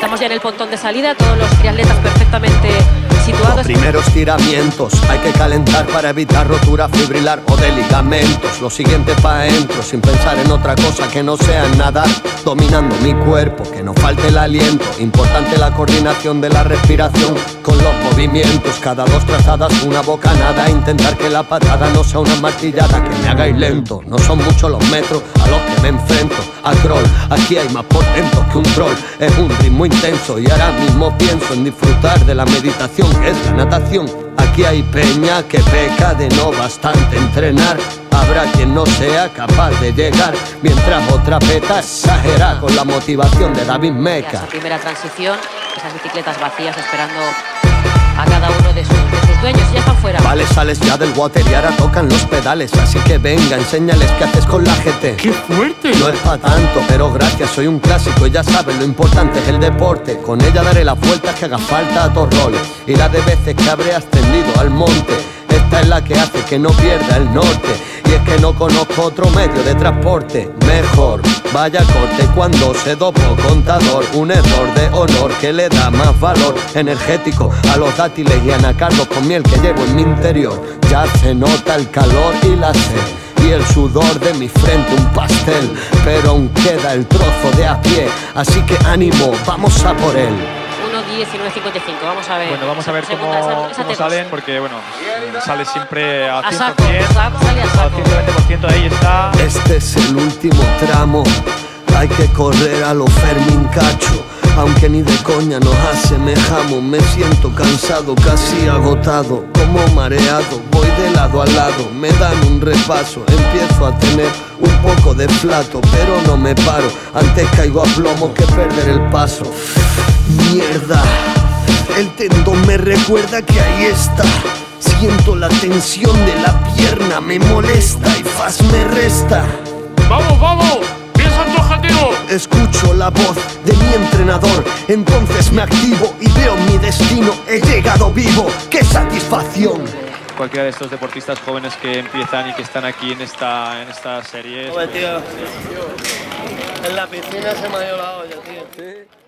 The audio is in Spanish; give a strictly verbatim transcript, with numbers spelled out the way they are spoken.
Estamos ya en el pontón de salida, todos los triatletas perfectamente situados. Los primeros tiramientos, hay que calentar para evitar rotura fibrilar o de ligamentos. Lo siguiente pa' adentro, sin pensar en otra cosa que no sea nadar. Dominando mi cuerpo, que no falte el aliento. Importante la coordinación de la respiración con los movimientos. Cada dos trazadas una bocanada. Intentar que la patada no sea una martillada que me hagáis lento. No son muchos los metros a los que me enfrento. A crawl, aquí hay más portentos que un troll. Es un ritmo intenso y ahora mismo pienso en disfrutar de la meditación, que es la natación. Aquí hay peña que peca de no bastante entrenar. Habrá quien no sea capaz de llegar, mientras otra peta exagera con la motivación de David Meca. Esa primera transición, esas bicicletas vacías esperando a cada uno de sus, de sus dueños, y ya están fuera. Vale, sales ya del water y ahora tocan los pedales. Así que venga, enséñales qué haces con la G T. ¡Qué fuerte! No es pa' tanto, pero gracias, soy un clásico y ya sabes, lo importante es el deporte. Con ella daré las vueltas que haga falta a todos roles y la de veces que habré ascendido al monte. Esta es la que hace que no pierda el norte. Y es que no conozco otro medio de transporte mejor. Vaya corte cuando se dopó contador. Un error de honor que le da más valor energético a los dátiles y anacardos con miel que llevo en mi interior. Ya se nota el calor y la sed y el sudor de mi frente un pastel, pero aún queda el trozo de a pie. Así que ánimo, vamos a por él. uno diecinueve cincuenta y cinco, vamos a ver. Bueno, vamos a ver Segunda, cómo, esa- esa cómo tecos. salen, porque bueno, sale siempre a A cien saco, por cien, sa- sale a al saco. ciento veinte por ciento, ahí está. Este es el último tramo. Hay que correr a lo Fermín Cacho. Aunque ni de coña nos asemejamos. Me siento cansado, casi agotado, como mareado. Voy de lado a lado, me dan un repaso. Empiezo a tener un poco de flato, pero no me paro. Antes caigo a plomo que perder el paso. Mierda, el tendón me recuerda que ahí está. Siento la tensión de la pierna, me molesta y faz me resta. ¡Vamos, vamos! ¡Piensa en tu objetivo! Escucho la voz de mi entrenador, entonces me activo y veo mi destino. He llegado vivo, ¡qué satisfacción! Cualquiera de estos deportistas jóvenes que empiezan y que están aquí en esta, en esta serie. Tío, en la piscina se me ha ido la olla, tío.